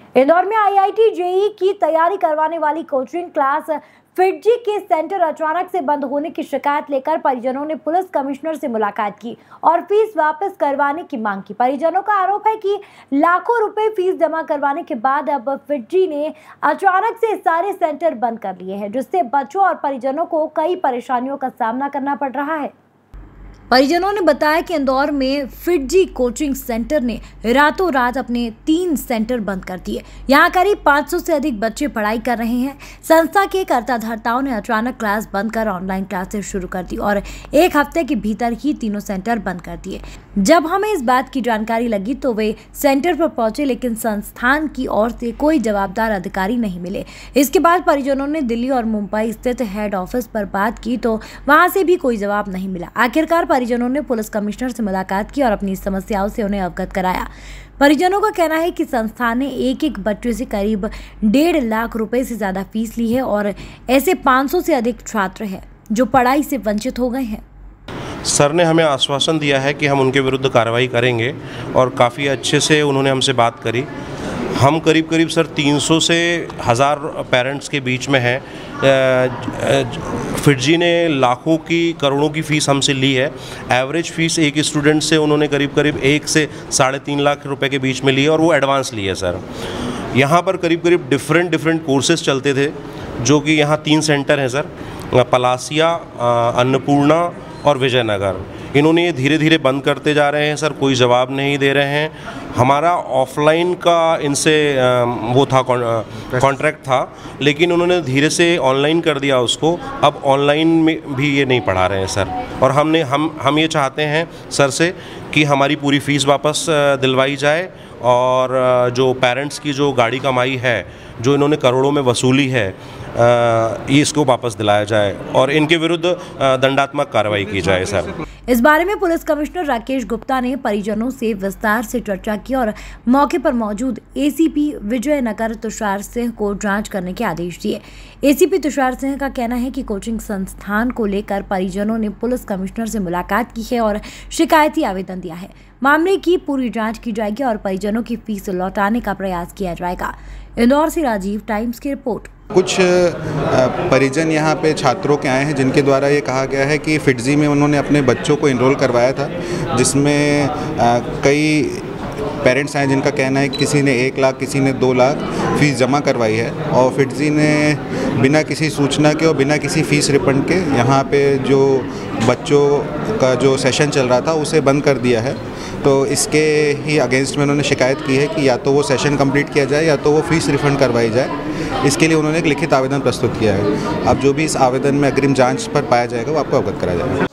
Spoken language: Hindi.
इंदौर में आईआईटी जेईई की तैयारी करवाने वाली कोचिंग क्लास फिटजी के सेंटर अचानक से बंद होने की शिकायत लेकर परिजनों ने पुलिस कमिश्नर से मुलाकात की और फीस वापस करवाने की मांग की। परिजनों का आरोप है कि लाखों रुपए फीस जमा करवाने के बाद अब फिटजी ने अचानक से सारे सेंटर बंद कर लिए हैं, जिससे बच्चों और परिजनों को कई परेशानियों का सामना करना पड़ रहा है। परिजनों ने बताया कि इंदौर में फिटजी कोचिंग सेंटर ने रातों रात अपने 3 सेंटर बंद कर दिए। यहां करीब 500 से अधिक बच्चे पढ़ाई कर रहे हैं। संस्था के कर्ताधर्ताओं ने अचानक क्लास बंद कर ऑनलाइन क्लासेस शुरू कर दी और 1 हफ्ते के भीतर ही तीनों सेंटर बंद कर दिए। जब हमें इस बात की जानकारी लगी तो वे सेंटर पर पहुंचे, लेकिन संस्थान की ओर से कोई जवाबदार अधिकारी नहीं मिले। इसके बाद परिजनों ने दिल्ली और मुंबई स्थित हेड ऑफिस पर बात की तो वहां से भी कोई जवाब नहीं मिला। आखिरकार परिजनों ने पुलिस कमिश्नर से मुलाकात की और अपनी समस्याओं से उन्हें अवगत कराया। परिजनों का कहना है कि संस्थान ने एक बच्चे से करीब 1.5 लाख रुपए से ज्यादा फीस ली है और ऐसे 500 से अधिक छात्र हैं जो पढ़ाई से वंचित हो गए हैं। सर ने हमें आश्वासन दिया है कि हम उनके विरुद्ध कार्रवाई करेंगे और काफ़ी अच्छे से उन्होंने हमसे बात करी। हम करीब सर 300 से 1000 पेरेंट्स के बीच में हैं। फिटजी ने लाखों की करोड़ों की फ़ीस हमसे ली है। एवरेज फ़ीस एक स्टूडेंट से उन्होंने करीब 1 से 3.5 लाख रुपए के बीच में ली है और वो एडवांस ली है सर। यहाँ पर करीब डिफरेंट कोर्सेज चलते थे, जो कि यहाँ 3 सेंटर हैं सर, पलासिया, अन्नपूर्णा और विजयनगर। इन्होंने ये धीरे बंद करते जा रहे हैं सर, कोई जवाब नहीं दे रहे हैं। हमारा ऑफलाइन का इनसे वो था कॉन्ट्रैक्ट था, लेकिन उन्होंने धीरे से ऑनलाइन कर दिया उसको। अब ऑनलाइन में भी ये नहीं पढ़ा रहे हैं सर, और हम ये चाहते हैं सर से कि हमारी पूरी फ़ीस वापस दिलवाई जाए और जो पेरेंट्स की जो गाड़ी कमाई है, जो इन्होंने करोड़ों में वसूली है, ये इसको वापस दिलाया जाए और इनके विरुद्ध दंडात्मक कार्रवाई की जाए सर। इस बारे में पुलिस कमिश्नर राकेश गुप्ता ने परिजनों से विस्तार से चर्चा की और मौके पर मौजूद एसीपी विजयनगर तुषार सिंह को जांच करने के आदेश दिए। एसीपी तुषार सिंह का कहना है कि कोचिंग संस्थान को लेकर परिजनों ने पुलिस कमिश्नर से मुलाकात की है और शिकायती आवेदन दिया है। मामले की पूरी जांच की जाएगी और परिजनों की फीस लौटाने का प्रयास किया जाएगा। इंदौर से राजीव, टाइम्स की रिपोर्ट। कुछ परिजन यहाँ पे छात्रों के आए हैं जिनके द्वारा ये कहा गया है कि फिटजी में उन्होंने अपने बच्चों को इनरोल करवाया था, जिसमें कई पेरेंट्स आए जिनका कहना है कि किसी ने 1 लाख, किसी ने 2 लाख फीस जमा करवाई है और फिटजी ने बिना किसी सूचना के और बिना किसी फ़ीस रिफंड के यहाँ पे जो बच्चों का जो सेशन चल रहा था उसे बंद कर दिया है। तो इसके ही अगेंस्ट में उन्होंने शिकायत की है कि या तो वो सेशन कंप्लीट किया जाए या तो वो फ़ीस रिफ़ंड करवाई जाए। इसके लिए उन्होंने एक लिखित आवेदन प्रस्तुत किया है। अब जो भी इस आवेदन में अग्रिम जांच पर पाया जाएगा वो आपको अवगत कराया जाएगा।